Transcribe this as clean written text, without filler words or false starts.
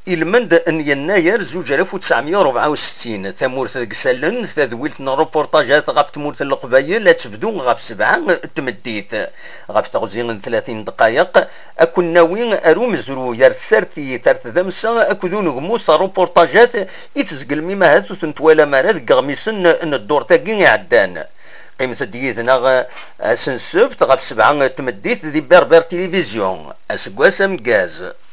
المند ان يناير 2964 ثمورث قسلن تذويلت روبورتاجات غاف تمورث القبايل لا تبدو غاف 7 تمديت غاف تغزين 30 دقائق اكون ناوي اروم زرو يرثرتي ترت ذمسا اكدون غموس روبورتاجات يتزقل مما هاتو تنتوالا مراد قغميسن ان الدور تاقين عدان قيمة ديتنا سنسبت غاف 7 تمديت دي بربر تلفزيون اسقواس مكاز.